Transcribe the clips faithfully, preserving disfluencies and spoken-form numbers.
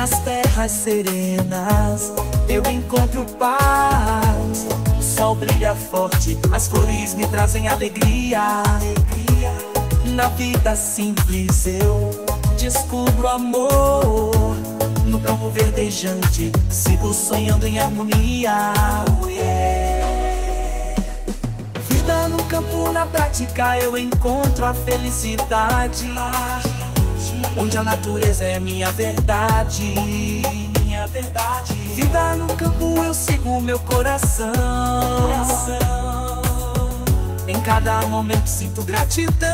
Nas terras serenas eu encontro paz. O sol brilha forte, as flores me trazem alegria. Na vida simples eu descubro amor. No campo verdejante sigo sonhando em harmonia. Oh, yeah. Vida no campo, na prática eu encontro a felicidade. Onde a natureza é minha verdade, minha verdade. Vida no campo eu sigo meu coração. coração. Em cada momento sinto gratidão.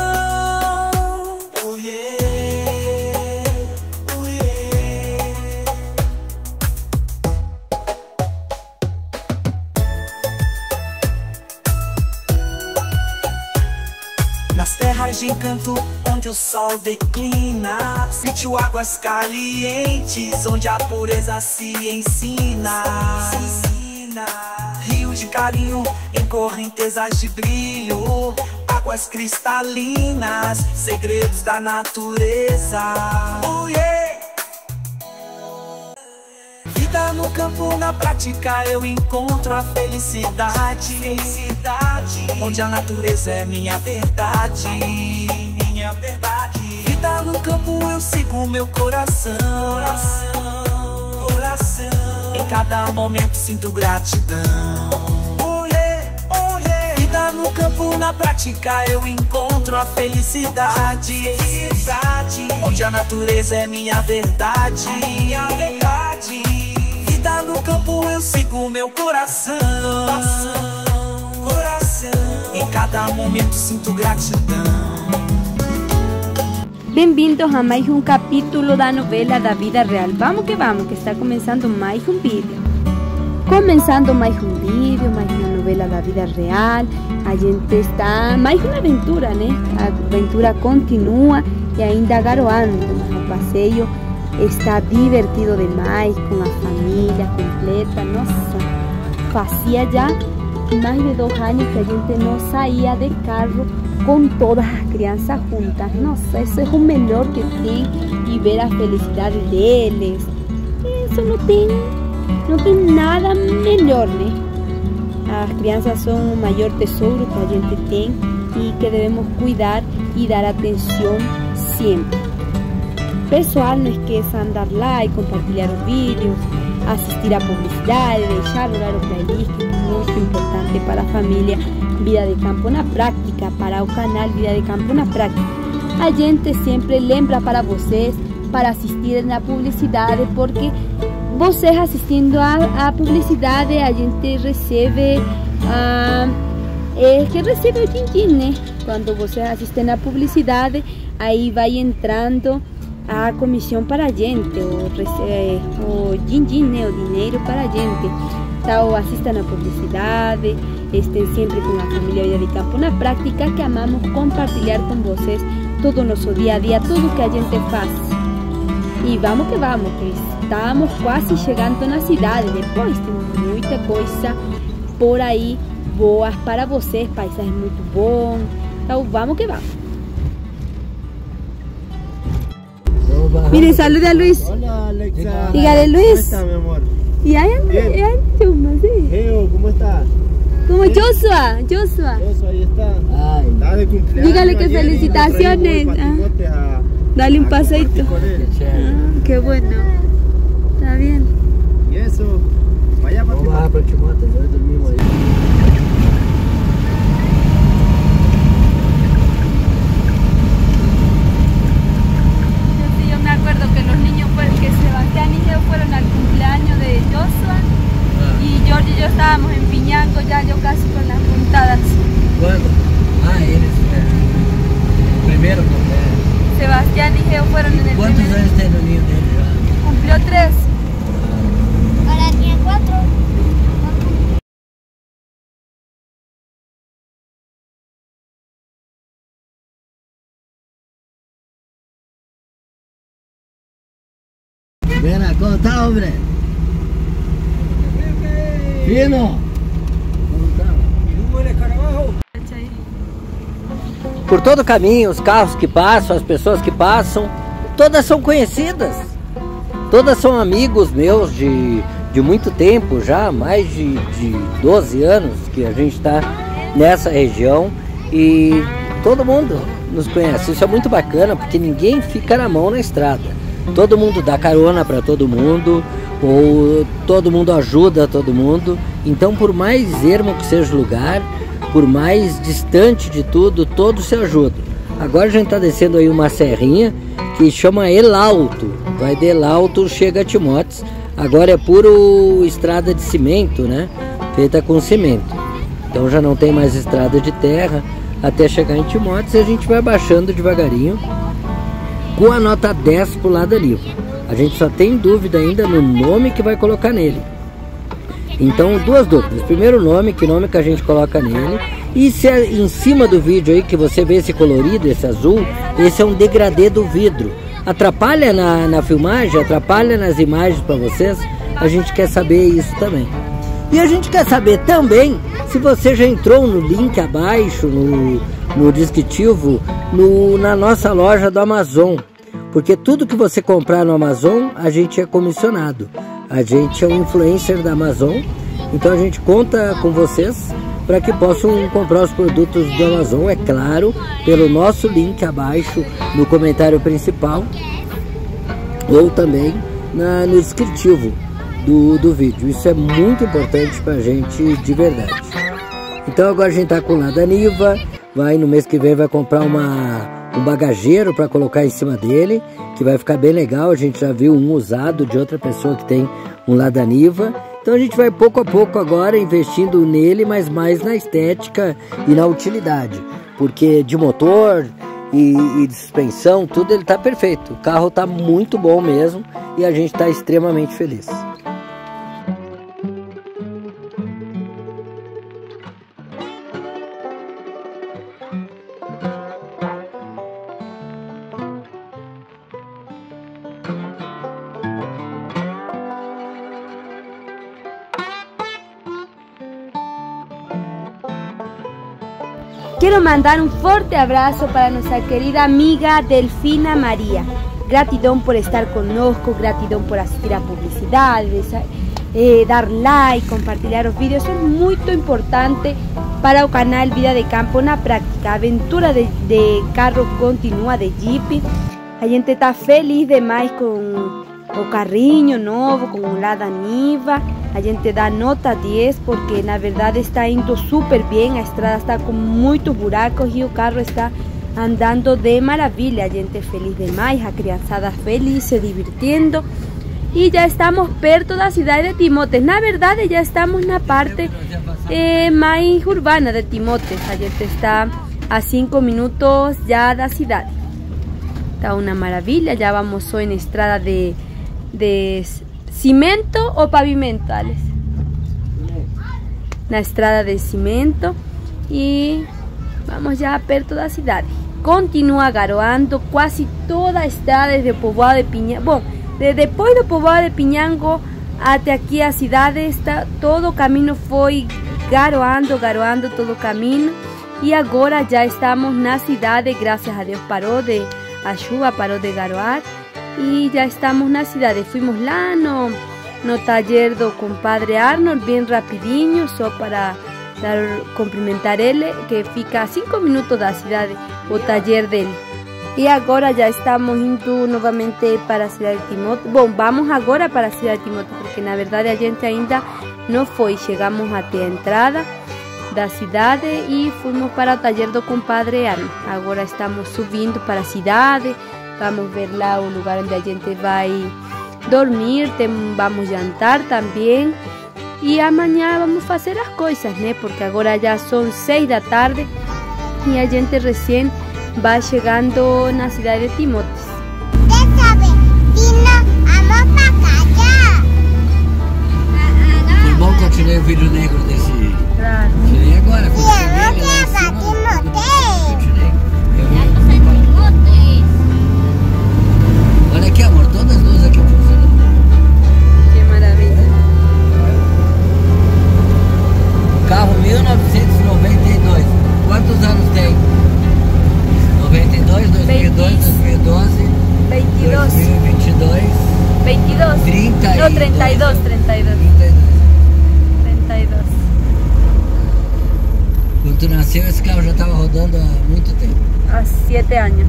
Oh, yeah. Oh, yeah. Nas terras de encanto, onde o sol declina, sítio águas calientes, onde a pureza se ensina. se ensina. Rios de carinho em correntezas de brilho, águas cristalinas, segredos da natureza. Oh, yeah. Vida no campo, na prática eu encontro a felicidade. Felicidade. Onde a natureza é minha verdade, minha verdade. Vida no campo eu sigo meu coração, coração, coração. Em cada momento sinto gratidão. Oh, yeah, oh, yeah. Vida no campo, na prática eu encontro a felicidade. Felicidade. Onde a natureza é minha verdade, minha verdade. Vida no campo eu sigo meu coração, coração, coração. Em cada momento sinto gratidão. Bem-vindos a mais um capítulo da novela da vida real. Vamos que vamos, que está começando mais um vídeo. Começando mais um vídeo, mais uma novela da vida real. A gente está mais uma aventura, né? A aventura continua e ainda garoando, mas o passeio está divertido demais, com a família completa. Nossa, fazia já mais de dois anos que a gente não saía de carro com todas as crianças juntas. Nossa, isso é o melhor que tem, e ver a felicidade deles, isso não tem, não tem nada melhor, né? As crianças são o maior tesouro que a gente tem e que devemos cuidar e dar atenção sempre. Pessoal, não esqueçam de dar like, compartilhar os vídeos, assistir a publicidade, deixar o horário playlist, que é muito importante para a família Vida de Campo na Prática, para o canal Vida de Campo na Prática. A gente sempre lembra para vocês, para assistirem a publicidade, porque vocês assistindo a, a publicidade, a gente recebe, ah, é que recebe o din-din, né? Quando vocês assistem a publicidade, aí vai entrando a comissão para a gente, o, o din-din, né? O dinheiro para a gente. Então assistam a publicidade, estejam sempre com a família Vida de Campo na Prática, que amamos compartilhar com vocês todo o nosso dia a dia, tudo que a gente faz. E vamos que vamos, que estamos quase chegando na cidade. Depois tem muita coisa por aí boas para vocês, paisagens muito bons. Então vamos que vamos. Mire, saluda a Luis. Hola, Alexa. Dígale, Luis. ¿Cómo está, mi amor? Y ahí anda, ahí anda Chuma, sí. Geo, ¿cómo estás? Como Joshua, Joshua. Joshua, ahí está. Ay. Está de cumpleaños. Dígale que ayer felicitaciones. y nos trajimos paticotes a, Dale un a paseito. compartir con él. Ah, qué bueno. Está bien. Y eso. Vaya, papi. Vamos a para Chumate, ya dormimos ahí. Sí, yo me acuerdo que los niños fueron, que Sebastián y yo fueron al cumpleaños de Joshua. Y George y yo estábamos en Piñanco, ya yo casi con las puntadas. ¿Cuándo? Ah, eres el primero cumpleaños. Sebastián y Geo fueron en el ¿Cuántos primer... años tiene el niño de él? Cumplió tres. Ahora tiene cuatro. Mira, ¿cómo está, hombre? Fino. ¿Cómo está? Por todo o caminho, os carros que passam, as pessoas que passam, todas são conhecidas. Todas são amigos meus de, de muito tempo já, mais de, de doze anos que a gente está nessa região e todo mundo nos conhece. Isso é muito bacana porque ninguém fica na mão na estrada. Todo mundo dá carona para todo mundo, ou todo mundo ajuda todo mundo. Então, por mais ermo que seja o lugar, por mais distante de tudo, todos se ajudam. Agora a gente está descendo aí uma serrinha que chama El Alto. Vai de El Alto, chega a Timóteos. Agora é puro estrada de cimento, né? Feita com cimento. Então já não tem mais estrada de terra até chegar em Timóteos e a gente vai baixando devagarinho com a nota dez pro lado ali. A gente só tem dúvida ainda no nome que vai colocar nele. Então, duas dúvidas. Primeiro nome, que nome que a gente coloca nele. E se é em cima do vídeo aí que você vê esse colorido, esse azul, esse é um degradê do vidro. Atrapalha na, na filmagem, atrapalha nas imagens para vocês. A gente quer saber isso também. E a gente quer saber também se você já entrou no link abaixo, no, no descritivo, no, na nossa loja do Amazon. Porque tudo que você comprar no Amazon, a gente é comissionado. A gente é um influencer da Amazon, então a gente conta com vocês para que possam comprar os produtos do Amazon, é claro, pelo nosso link abaixo no comentário principal ou também na, no descritivo do, do vídeo. Isso é muito importante para a gente de verdade. Então agora a gente está com o Ladaniva, vai no mês que vem vai comprar uma, um bagageiro para colocar em cima dele, que vai ficar bem legal. A gente já viu um usado de outra pessoa que tem um Ladaniva. Então a gente vai pouco a pouco agora investindo nele, mas mais na estética e na utilidade. Porque de motor e, e de suspensão, tudo ele tá perfeito. O carro tá muito bom mesmo e a gente tá extremamente feliz. Quiero mandar un fuerte abrazo para nuestra querida amiga Delfina María. Gratidão por estar conosco, gratidão por asistir a publicidades, eh, dar like, compartilhar os vídeos. É muito importante para o canal Vida de Campo na prática. A aventura de, de carro continua, de Jeep. A gente está feliz demais com o carrinho novo, com o Ladaniva. A gente dá nota dez porque na verdade está indo super bem. A estrada está com muitos buracos e o carro está andando de maravilha. A gente feliz demais, a criançada feliz, se divirtiendo. E já estamos perto da cidade de Timóteos. Na verdade já estamos na parte eh, mais urbana de Timóteos. A gente está a cinco minutos já da cidade. Está uma maravilha. Já vamos só em estrada de, de cimento ou pavimento, Alex? Na estrada de cimento e vamos já perto da cidade. Continua garoando quase toda a estrada de Povoado de Pinhango. Bom, de depois do Povoado de Pinhango até aqui a cidade, está, todo o caminho foi garoando, garoando todo o caminho. E agora já estamos na cidade, graças a Deus parou de, a chuva parou de garoar. E já estamos na cidade. Fuimos lá no, no taller do compadre Arnold, bem rapidinho, só para dar, cumprimentar ele, que fica a cinco minutos da cidade, o taller dele. E agora já estamos indo novamente para a cidade de Timóteo. Bom, vamos agora para a cidade de Timóteo, porque na verdade a gente ainda não foi. Chegamos até a entrada da cidade e fomos para o taller do compadre Arnold. Agora estamos subindo para a cidade. Vamos ver lá o lugar onde a gente vai dormir, tem, vamos jantar também. E amanhã vamos fazer as coisas, né? Porque agora já são seis da tarde e a gente recém vai chegando na cidade de Timóteos. Foi bom que eu tirei o vidro negro desse... Claro. Tirei agora. Olha aqui, amor, todas as luzes aqui funcionam. Que maravilha. Carro mil novecentos e noventa e dois. Quantos anos tem? noventa e dois, dois mil e dois, dois mil e doze, veintidós. dois mil e vinte e dois. veintidós. treinta y No, treinta y dos, treinta y dos. treinta y dos. Quando nasceu, esse carro já estava rodando há muito tempo. Há siete años.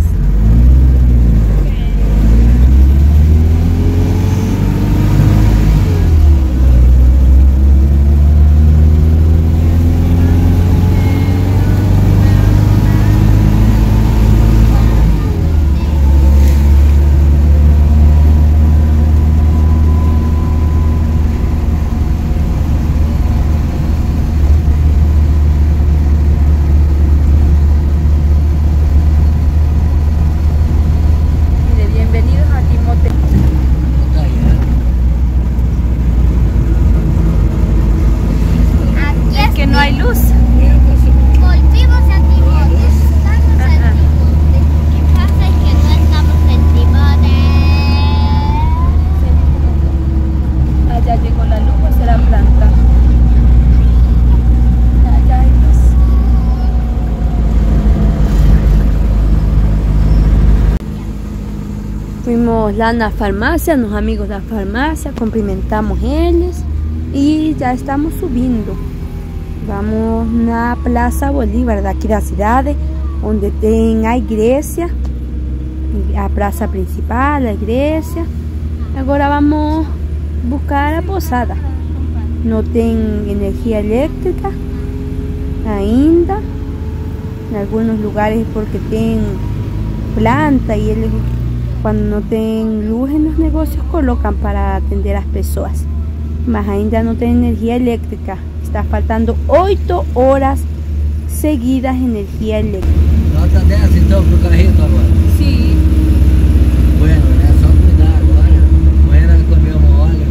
Fuimos lá na farmácia, nos amigos da farmácia, cumprimentamos eles e já estamos subindo. Vamos na Plaza Bolívar daqui da cidade, onde tem a igreja, a praça principal, a igreja. Agora vamos buscar a posada. Não tem energia elétrica ainda, em alguns lugares porque tem planta e eles, quando não tem luz nos negócios, colocam para atender as pessoas. Mas ainda não tem energia elétrica. Está faltando oito horas seguidas de energia elétrica. Nota dez então pro carrito agora? Sim. Bueno, é só cuidar agora. Amanhã nós comer uma óleo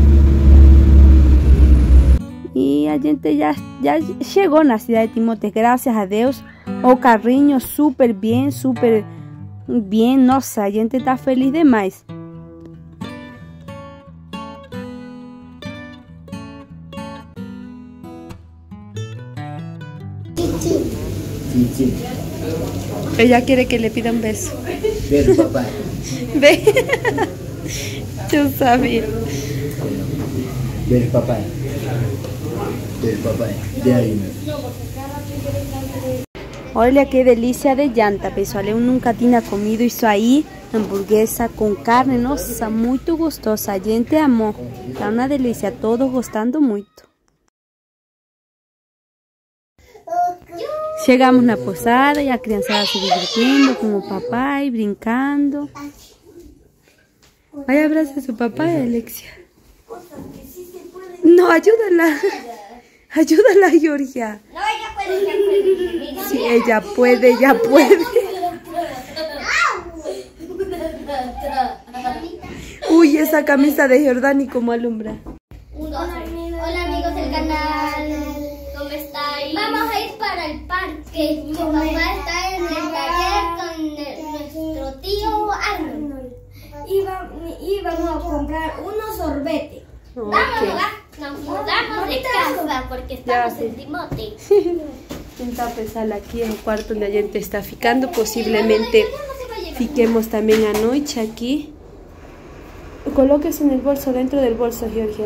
com ele. E a gente já, já chegou na cidade de Timóteo, graças a Deus. O carrinho super bem, super bem. Nossa, a gente está feliz demais. Titi. Ella quiere que le pida un beso. Beijo, papai. Ve. Yo sabía. Beijo, papai. Beijo, papai. De aí, meu. Olha que delícia de llanta, pessoal. Eu nunca tinha comido isso aí. Hamburguesa com carne. Nossa, muito gostosa. A gente amou. Tá uma delícia. Todos gostando muito. Chegamos na posada e a criançada se divertindo com o papai, brincando. Vai abraçar seu papai, Alexia. No, ayúdala. Ayúdala, Georgia. No, ella puede, ella puede. Sí, ella puede, ella puede. Uy, esa camisa de Jordani como alumbra. Hola, hola amigos del canal. ¿Cómo estáis? Vamos a ir para el parque. Mi papá está en el taller con el- nuestro tío Arnold. Y, va- y vamos a comprar unos sorbetes. Vamos, va. Nos mudamos de casa porque estamos Ya, en Timóteo. Tenta pensar aquí en el cuarto donde a gente está ficando. Posiblemente fiquemos también anoche aquí. Colóquese en el bolso, dentro del bolso, Georgia.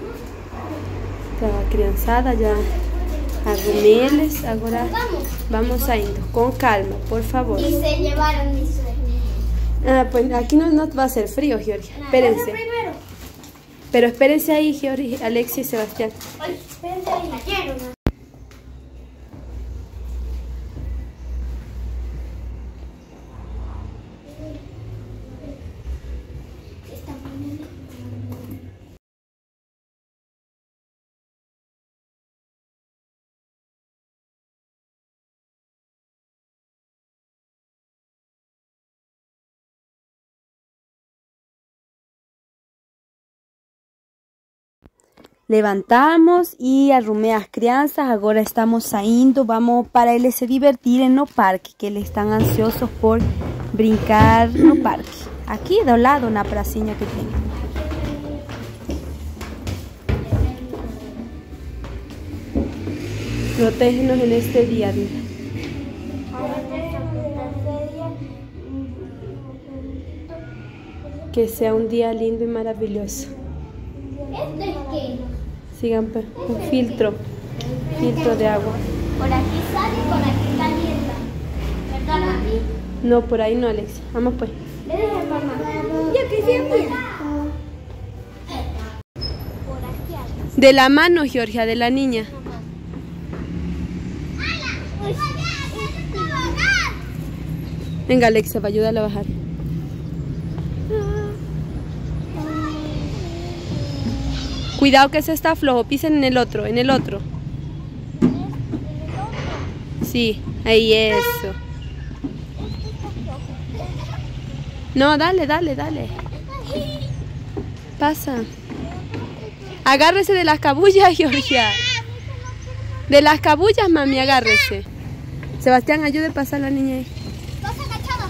La crianzada ya arrumeles. Ahora vamos saindo con calma, por favor. Y se llevaron mis sueños. Ah, pues aquí no, no va a hacer frío, Georgia. Espérense. Primero. Pero espérense ahí, Georgia, Alexia y Sebastián. Ay, espérense ahí. Ayer, ¿no? Levantamos y arrumé as crianças. Agora estamos saindo. Vamos para eles se divertirem no parque, que eles estão ansiosos por brincar no parque. Aqui do lado, na pracinha que tem. Protégenos en este día, dile. Que sea un día lindo y maravilloso. Sigan pues, un filtro, filtro de agua. Por aquí sale y por aquí calienta. ¿Verdad, mami? No, por ahí no, Alexia. Vamos pues. Le dije a mamá. Yo que siempre. Por aquí hay. De la mano, Georgia, de la niña. Venga, Alexia, para ayudarle a bajar. Cuidado que ese está flojo, pisen en el otro, en el otro. Sí, ahí eso. No, dale, dale, dale. Pasa. Agárrese de las cabullas, Georgia. De las cabullas, mami, agárrese. Sebastián, ayude a pasar a la niña ahí. Pasa agachada.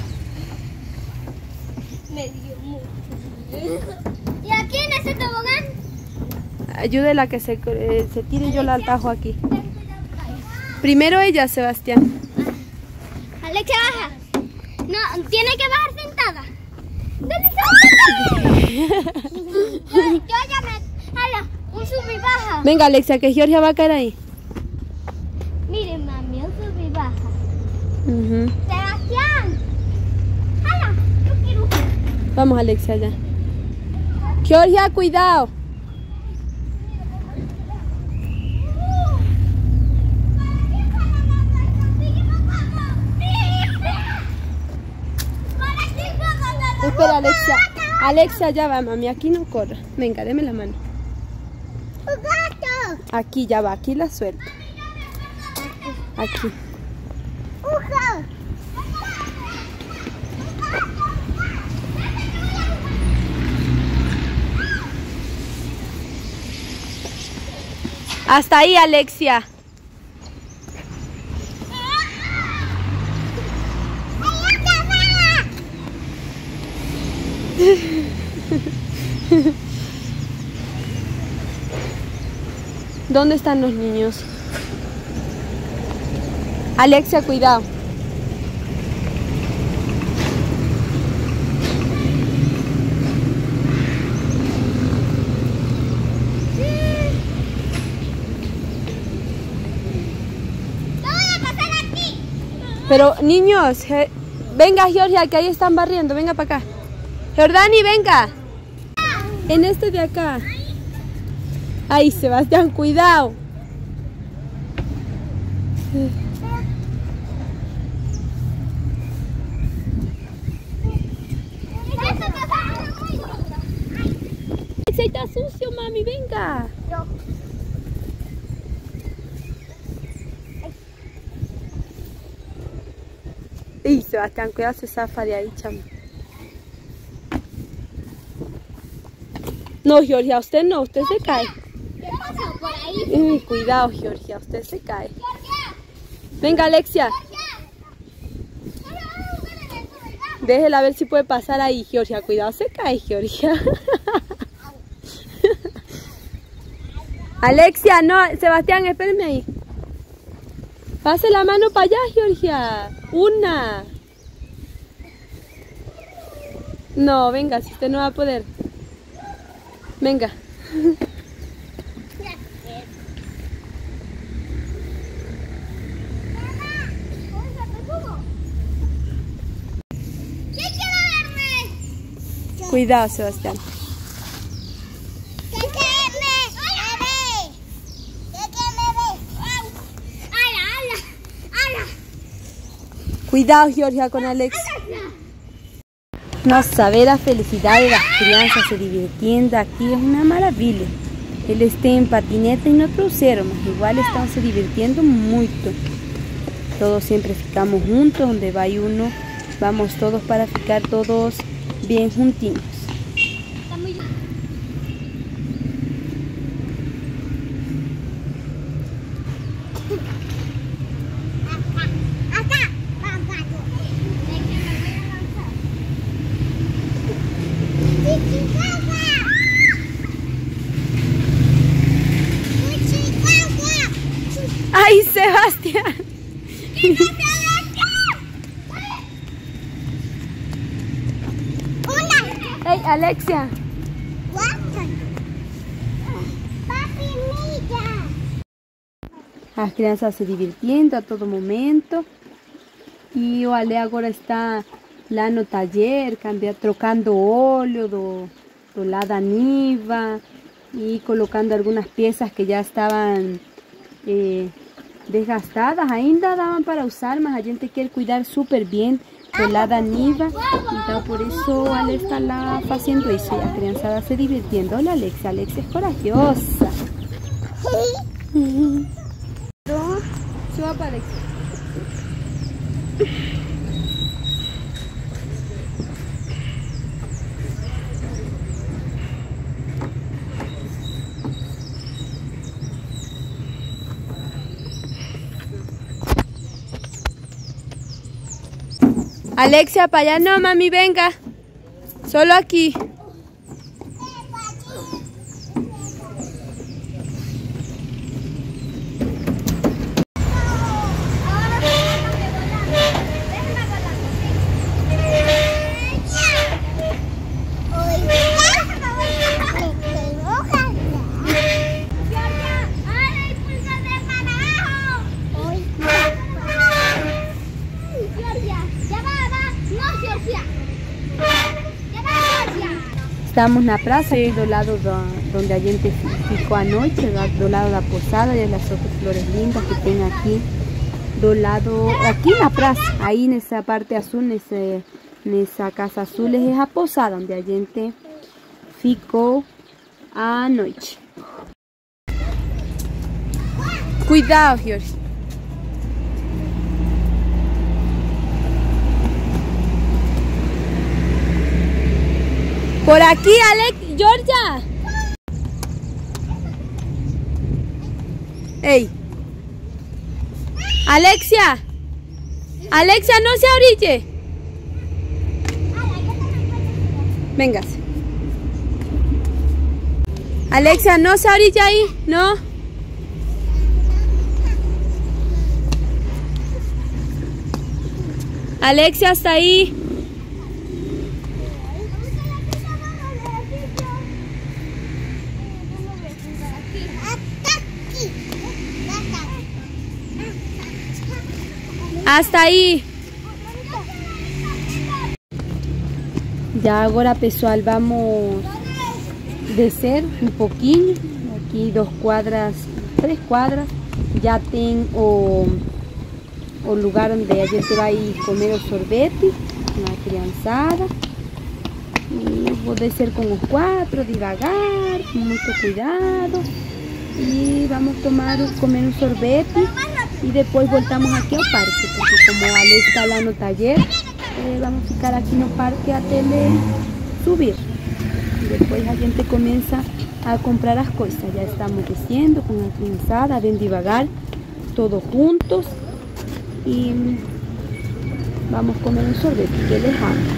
Me dio mucho. ¿Y aquí en ese tobogán? Ayúdela a que se, eh, se tire, yo la atajo aquí. Primero ella, Sebastián. Alexia, baja. No, tiene que bajar sentada. Yo ya me... Hala, un sub y baja. Venga, Alexia, que Georgia va a caer ahí. Miren, mami, un sub y baja. Uh-huh. Sebastián. Hala, yo quiero... Vamos, Alexia, ya. Georgia, cuidado. Espera, Alexia. Alexia, ya va, mami. Aquí no corra. Venga, deme la mano. Aquí, ya va. Aquí la suelto. Aquí. Hasta ahí, Alexia. ¿Dónde están los niños? Alexia, cuidado. Pero niños, je- venga Georgia, que ahí están barriendo, venga para acá. Jordani, venga. En este de acá. Ahí, Sebastián, cuidado. Ese está sucio, mami, venga. Y Sebastián, cuidado, se zafa de ahí, chamo. No, Georgia, usted no, usted se cae. ¿Qué pasó por ahí? Uy, cuidado, Georgia, usted se cae. Venga, Alexia. Déjela ver si puede pasar ahí, Georgia. Cuidado, se cae, Georgia. Alexia, no, Sebastián, espérenme ahí. Pase la mano para allá, Georgia. Una. No, venga, si usted no va a poder. Venga. Cuidado, Sebastián. Cuidado, Georgia, con Alex. No sabe la felicidad de las crianças se divirtiendo aquí es una maravilla. Eles têm patineta e no crucero, mas igual estão se divirtiendo muito. Todos siempre ficamos juntos, donde va uno, vamos todos para ficar todos bien juntinos. ¡Ay, Sebastián! ¡Hey, Alexia! Papi, mira. As crianças se divertindo a todo momento. E o Ale agora está lá no taller, trocando óleo do, do lado da Niva e colocando algumas peças que já estavam eh, desgastadas. Ainda davam para usar, mas a gente quer cuidar super bem do lado da Niva. Então por isso o Ale está lá fazendo isso e a criançada se divertindo. Olha a Alexia, a Alexia é corajosa. Suba para Alexia. Alexia, para allá no, mami, venga. Solo aquí. Estamos na praça, aqui do lado do, onde a gente ficou a noite, do lado da posada e as outras flores lindas que tem aqui, do lado, aqui na praça, aí nessa parte azul, nesse, nessa casa azul, é a posada onde a gente ficou a noite. Cuidado, Jorge. Por aquí, Alex, Georgia. Ey. Alexia. Alexia, no se orille. Véngase. Alexia, no se orille ahí, no. Alexia, hasta ahí. Hasta ahí. Ya agora, pessoal, vamos descer um pouquinho. Aqui dos quadras, três quadras, já tem o, o lugar onde a gente vai comer o sorvete, com a criançada. E vou descer com os quatro, devagar, com muito cuidado. E vamos tomar, comer um sorvete. Y después voltamos aquí al parque, porque como Ale está lá no taller, eh, vamos a ficar aquí no parque até ele subir. Y después a gente comienza a comprar las cosas. Ya estamos desciendo con la criançada, bem devagar, todos juntos. Y vamos a comer un sorvete, que ele é rápido.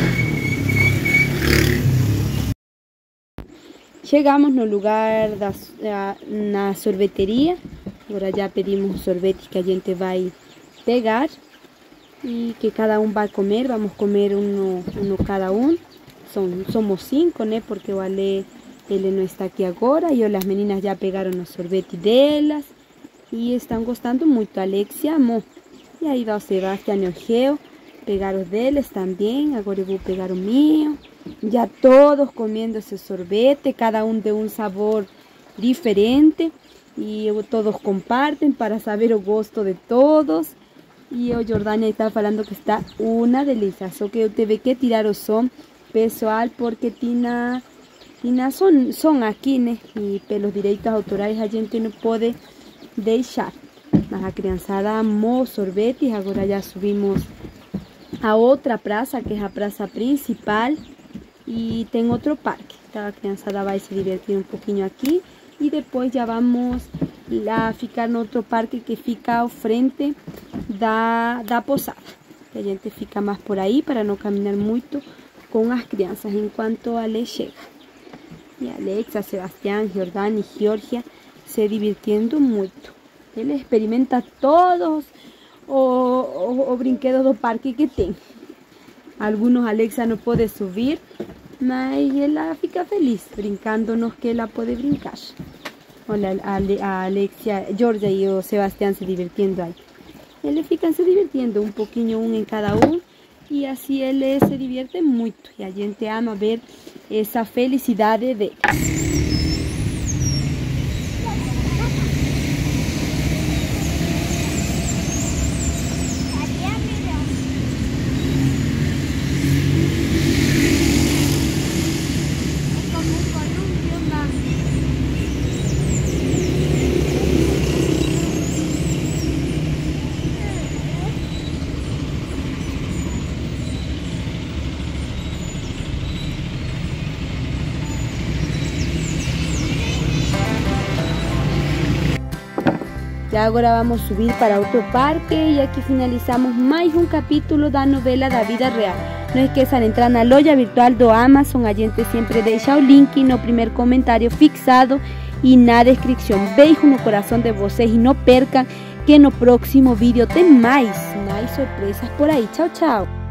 Chegamos no lugar da na sorveteria. Agora já pedimos sorvetes que a gente vai pegar e que cada um vai comer. Vamos comer um, um cada um. Son, somos cinco, né? Porque o Ale, ele não está aqui agora. E as meninas já pegaram os sorvetes delas e estão gostando muito. A Alexia amou. E aí vai o Sebastião e o Geo pegar os deles também. Agora eu vou pegar o meu. Já todos comendo esse sorvete, cada um de um sabor diferente. E todos compartem para saber o gosto de todos. E o Jordânia está falando que está uma delícia. Só que eu tive que tirar o som, pessoal, porque tinha, tinha som, som aqui, né? E pelos direitos autorais a gente não pode deixar. Mas a criançada amou sorvete. Agora já subimos a outra praça, que é a praça principal. E tem outro parque. Então a criançada vai se divertir um pouquinho aqui. E depois já vamos lá ficar no outro parque que fica ao frente da, da posada. A gente fica mais por aí para não caminhar muito com as crianças enquanto a Ale chega. E a Alexa, Sebastião, Jordânia e Georgia se divirtiendo muito. Ele experimenta todos os, os brinquedos do parque que tem. Algunos Alexa não pode subir, mas ela fica feliz brincando nos que ela pode brincar. Olha a, a Alexia, Georgia y o Sebastián se divirtiendo ahí. Eles ficam se divirtiendo un pouquinho um em cada um e assim eles se diviertem muito e a gente ama ver essa felicidade deles. Ya agora vamos subir para outro parque e aqui finalizamos mais um capítulo da novela da vida real. Não esqueçam de entrar na loja virtual do Amazon, a gente sempre deixa o link no primeiro comentário fixado e na descrição. Beijo no coração de vocês e não percam que no próximo vídeo tem mais, mais surpresas por aí. Tchau, tchau!